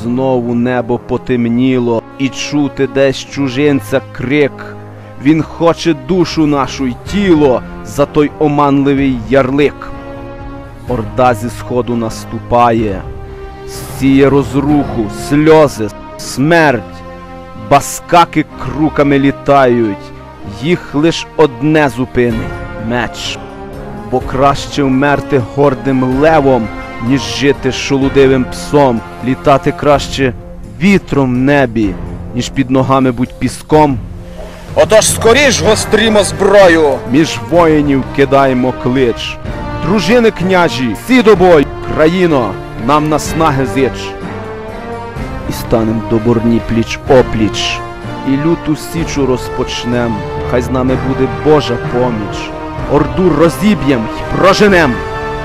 знову небо потемніло, і чути десь чужинця крик. Він хоче душу нашу й тіло за той оманливий ярлик. Орда зі сходу наступає, сіє розруху, сльози, смерть. Баскаки круками літають, їх лиш одне зупинить – меч. Бо краще вмерти гордим левом, ніж жити шолудивим псом. Літати краще вітром в небі, ніж під ногами будь піском. Отож скоріш гострімо зброю! Між воїнів кидаємо клич. Дружини княжі, всі до бою! Країно, нам наснаги зич! І станем до борні пліч-опліч, і люту січу розпочнем. Хай з нами буде Божа поміч. Орду розіб'єм й проженем!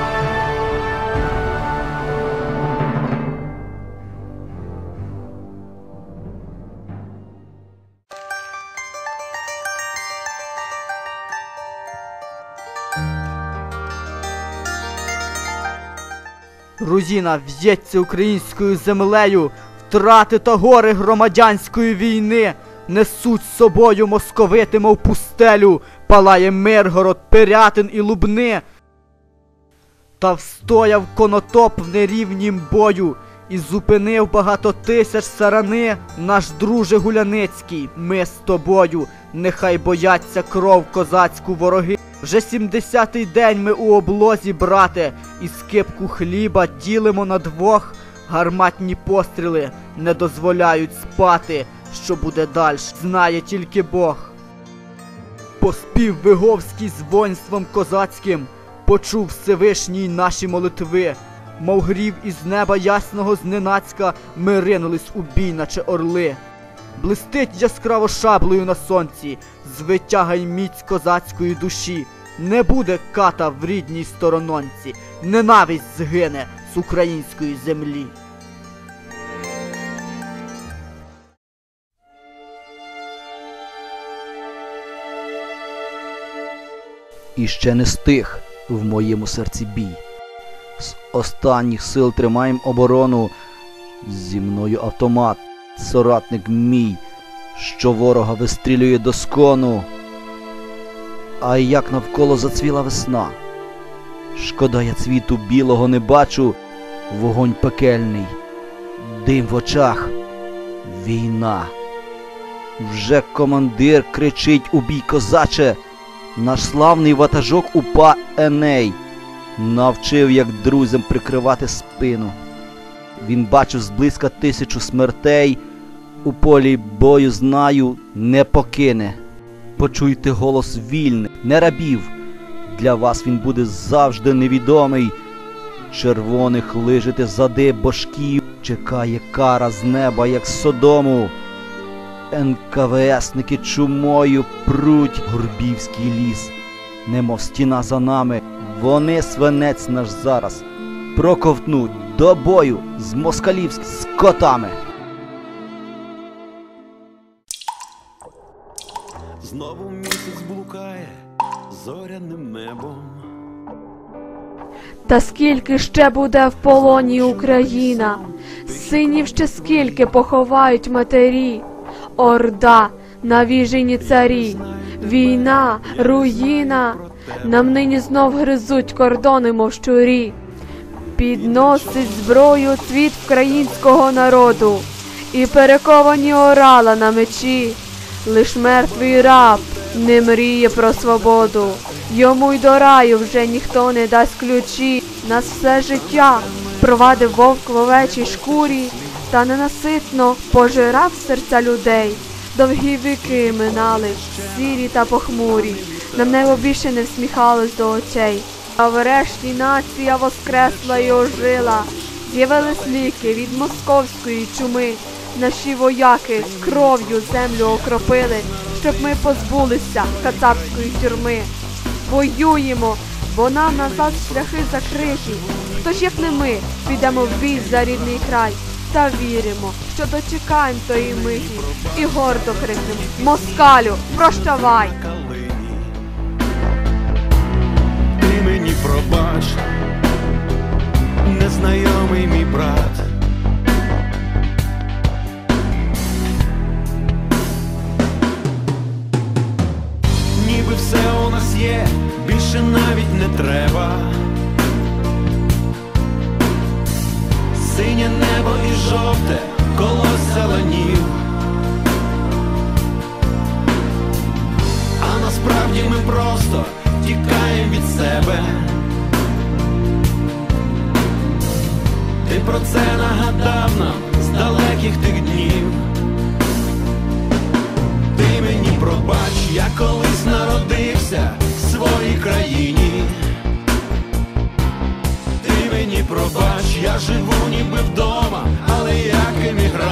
Руїна в'ється українською землею, втрати та гори громадянської війни несуть з собою московити, мов пустелю, палає Миргород, Пирятин і Лубни. Та встояв Конотоп в нерівнім бою і зупинив багато тисяч сарани. Наш друже Гуляницький, ми з тобою, нехай бояться кров козацьку вороги. Вже 70-й день ми у облозі, брате, і скипку хліба ділимо на двох. Гарматні постріли не дозволяють спати. Що буде дальше, знає тільки Бог. Поспів Виговський з воїнством козацьким, почув Всевишній наші молитви. Мов грів із неба ясного зненацька, ми ринулись у бій, наче орли. Блистить яскраво шаблею на сонці, звитяга й міць козацької душі. Не буде ката в рідній сторононці, ненависть згине з української землі. І ще не стих в моєму серці бій. З останніх сил тримаєм оборону. Зі мною автомат, соратник мій, що ворога вистрілює до скону. А як навколо зацвіла весна. Шкода, я цвіту білого не бачу, вогонь пекельний, дим в очах, війна. Вже командир кричить у бій, козаче, наш славний ватажок УПА Еней навчив, як друзям прикривати спину. Він бачив зблизька 1000 смертей, у полі бою, знаю, не покине. Почуйте голос вільний, не рабів, для вас він буде завжди невідомий. Червоних лижете зади божків, чекає кара з неба, як з Содому. НКВСники чумою пруть Горбівський ліс, немов стіна за нами. Вони свинець наш зараз проковтнуть до бою з москалівськими скотами. Знову місяць блукає зоряним небом. Та скільки ще буде в полоні Україна? Синів ще скільки поховають матері? Орда, навіжені царі, війна, руїна. Нам нині знов гризуть кордони, мов щурі. Підносить зброю цвіт українського народу і перековані орала на мечі. Лиш мертвий раб не мріє про свободу, йому й до раю вже ніхто не дасть ключі. Нас все життя провадив вовк в овечій шкурі, та ненаситно пожирав серця людей. Довгі віки минали, сірі та похмурі, нам небо більше не всміхалось до очей. А врешті нація воскресла й ожила, з'явились ліки від московської чуми. Наші вояки кров'ю землю окропили, щоб ми позбулися кацапської тюрми. Воюємо, бо нам назад шляхи закриті. Хто ж як не ми, підемо в бій за рідний край. Та віримо, що дочекаємо тої миті і гордо крикнемо: москалю, прощавай! Ти мені пробач, незнайомий мій брат. треба. Синє небо і жовте колося ланів. А насправді ми просто тікаємо від себе. Ти про це нагадав нам з далеких тих днів. Ти мені пробач, я колись народився в своїй країні. Ти мені пробач, я живу ніби вдома, але як емігрант.